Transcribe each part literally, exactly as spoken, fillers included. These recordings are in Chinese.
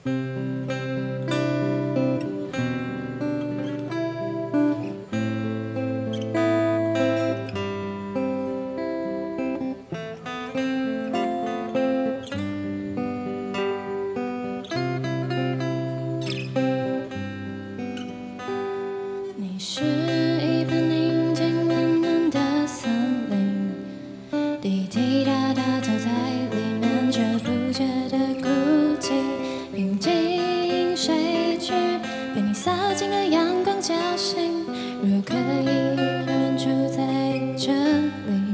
你是一片宁静温暖的森林，滴滴答答走在里面，却不觉得孤寂。饮尽睡去，被你洒进了阳光叫醒。如果可以一个人住在这里。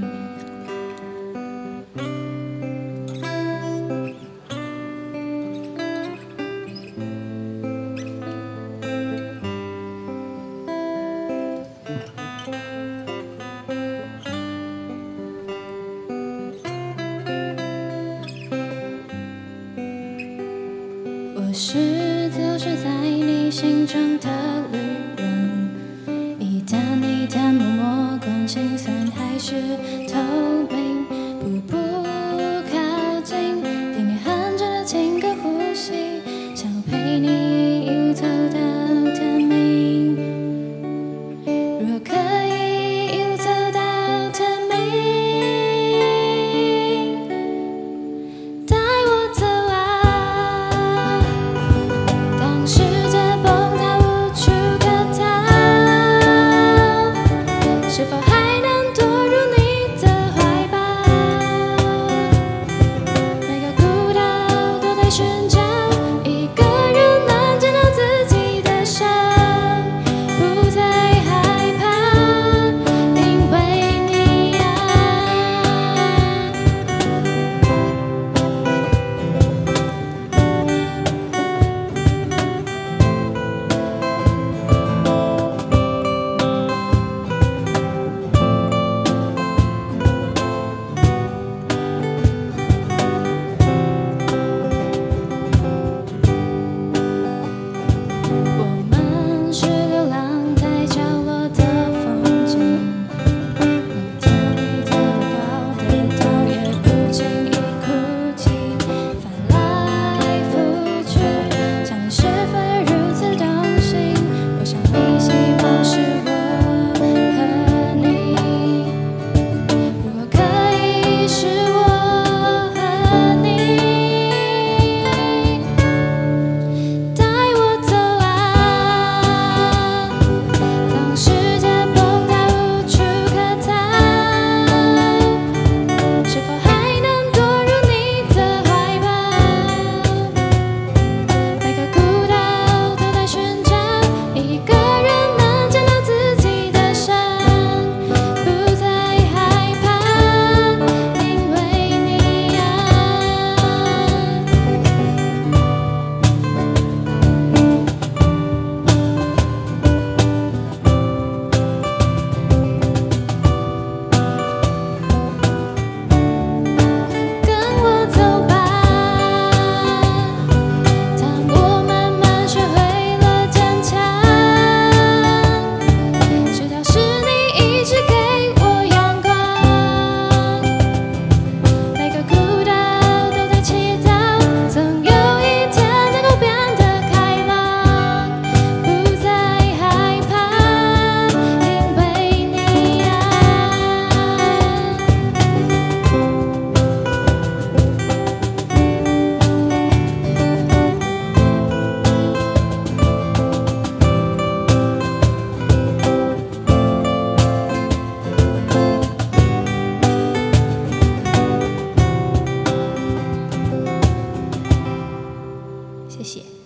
我是走失在你心中的旅人，一点一点默默关心，虽然还是透明，步步靠近，听你哼着的情歌呼吸，想陪你一路走到天明。如果可以一路走到天明，带我走啊！ 世界崩塌，无处可逃，是否还能躲入你的怀抱？每个孤岛都在寻找一个人能见到自己的伤，不再害怕，因为你啊。 我们是流浪在角落的风景，每天里得不到的都也不轻易哭泣，翻来覆去，想你是否也如此动心？我想你希望是我和你，如果可以是我和你。 带我走啊！当世界崩塌，无处可逃，是否还能躲入你的怀抱？每个孤岛都在寻找一个人能见到自己的伤，不再害怕，因为你啊。 跟我走吧，当我慢慢学会了坚强，直到是你一直给我阳光。每个孤岛都在祈祷，总有一天能够变得开朗，不再害怕，因为你啊。 谢谢。